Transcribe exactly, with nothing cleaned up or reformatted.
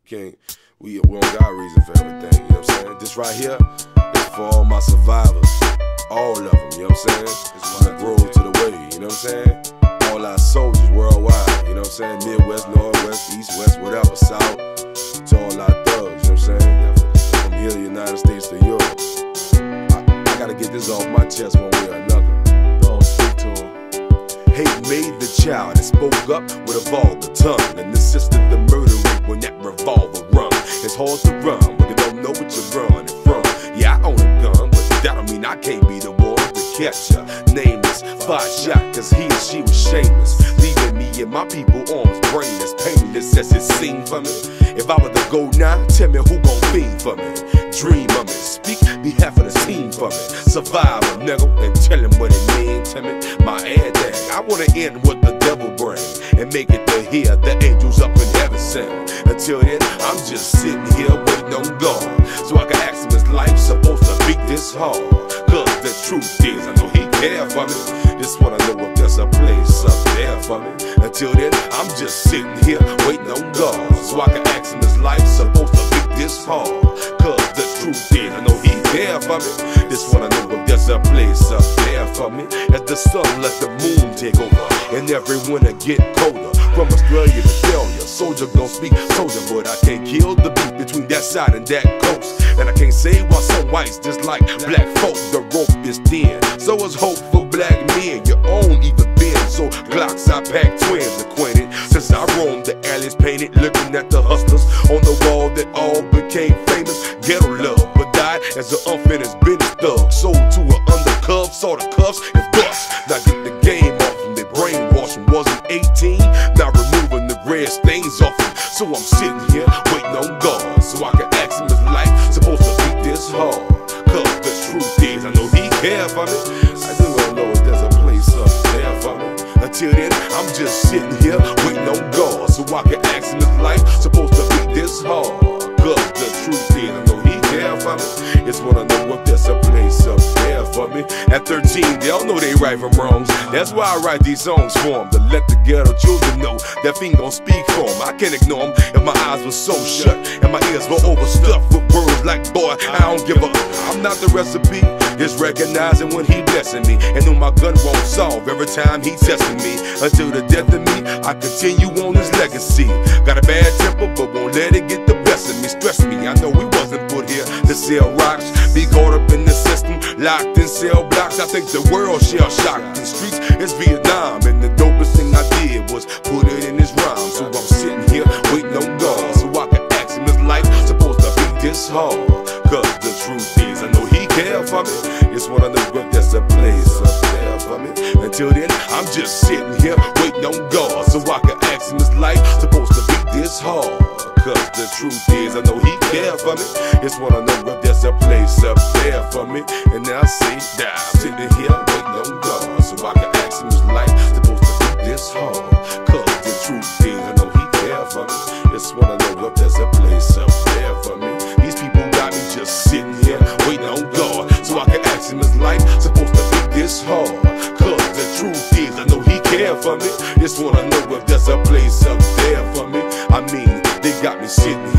Can't, we, we don't got a reason for everything, you know what I'm saying? This right here is for all my survivors, all of them, you know what I'm saying? It's when I grow to the way, you know what I'm saying? All our soldiers worldwide, you know what I'm saying? Midwest, Northwest, East, West, whatever, South, to all our thugs, you know what I'm saying? From here, the United States to Europe. I, I gotta get this off my chest one way or another. Don't speak to him. Hate made the child that spoke up with a vulgar tongue and assisted the murder rate when that revolver run. It's hard to run when you don't know what you're running from. Yeah, I own a gun, but that don't mean I can't be the one to catch ya. Nameless, five shot, cause he and she was shameless, leaving me and my people arms brainless, painless as it seemed for me. If I were to go now, tell me who gon' fiend for me. Dream of me, speak behalf of the team for me. Survive a nigga and tell him what it means to me. My air dang, I wanna end what the devil bring and make it to hear the angels up in heaven sing. Until then, I'm just sitting here waiting on God, so I can ask him, is life supposed to be this hard? Cause the truth is, I know he care for me. Just wanna know if there's a place up there for me. Until then, I'm just sitting here waiting on God, so I can ask him, is life supposed to be this hard? Cause the truth is, I know he care for me. Just wanna know if there's a place up there for me. As the sun let the moon take over and every winter get colder, from Australia to failure, soldier gon' speak soldier, but I can't kill the beat between that side and that coast. And I can't say why some whites just like black folk. The rope is thin, so is hope for black men. Your own even been, so Glocks I pack twins acquainted. Since I roamed the alleys painted, looking at the hustlers on the wall that all became famous. Ghetto love, but died as an unfinished business thug. Sold to an undercuff, saw the cuffs and bust. Now get the game off them, they brainwashed them. Wasn't eighteen, now removing the red stains off them. So I'm sitting here waiting on God, so I can ask him, is life supposed to be this hard? Cause the truth is, I know he care for me. I just don't know if there's a place up there for me. Until then, I'm just sitting here waiting on God, so I can ask him, is life supposed to be this hard? Cause the truth is, I know he care for me. Just wanna know if there's a place up there for me. At thirteen, they all know they right from wrongs. That's why I write these songs for them, to let the ghetto children know that fiend gon' speak for them. I can't ignore them if my eyes were so shut and my ears were overstuffed with words like, boy, I don't give a. I'm not the recipe, just recognizing when he blessing me, and know my gun won't solve every time he testing me. Until the death of me, I continue on his legacy. Got a bad temper, but won't let it get the best of me. Stress me, I know we wasn't put here to sell rocks, be caught up in the system, locked in cell blocks. I think the world shell shocked. The streets is Vietnam, and the dopest thing I did was put it in his rhyme. So I'm sitting here waiting on God, so I can ask him, is life supposed to be this hard? Cause the truth is, I know he care for me. Just wanna know if there's a place up there for me. Until then, I'm just sitting here waiting on God, so I can ask him, is life supposed to be this hard? Cause the truth is, I know he care for me. Just wanna know if there's a place up there for me. And now I say that I'm sitting here waiting on God, so I can ask him, is life supposed to be this hard? Cause the truth is, I know he care for me. Just wanna know if there's a place up there for me. These people got me just sitting here waiting on God, so I can ask him, is life supposed to be this hard? Cause the truth is, I know he care for me. Just wanna know if there's a place up there for me. I mean, they got me sitting